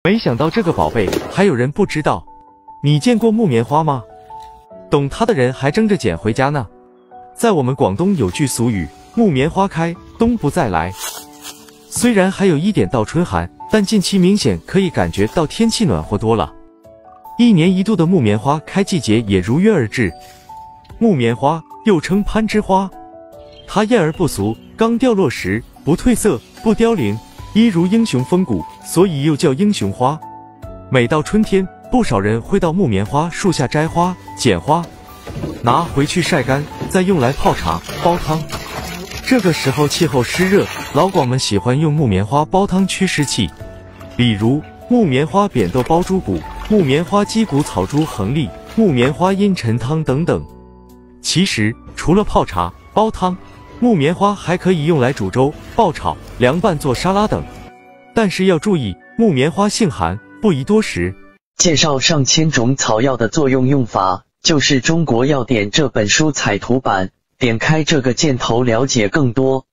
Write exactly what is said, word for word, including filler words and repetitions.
没想到这个宝贝还有人不知道。你见过木棉花吗？懂它的人还争着捡回家呢。在我们广东有句俗语，木棉花开，冬不再来。虽然还有一点倒春寒，但近期明显可以感觉到天气暖和多了。一年一度的木棉花开季节也如约而至。木棉花又称攀枝花，它艳而不俗，刚掉落时不褪色不凋零，一如英雄风骨，所以又叫英雄花。每到春天，不少人会到木棉花树下摘花、捡花，拿回去晒干，再用来泡茶、煲汤。这个时候气候湿热，老广们喜欢用木棉花煲汤祛湿气，比如木棉花扁豆煲猪骨、木棉花鸡骨草猪横沥、木棉花阴沉汤等等。其实除了泡茶、煲汤，木棉花还可以用来煮粥、爆炒、凉拌做沙拉等。但是要注意，木棉花性寒，不宜多食。 介绍上千种草药的作用用法，就是《中国药典》这本书彩图版，点开这个箭头了解更多。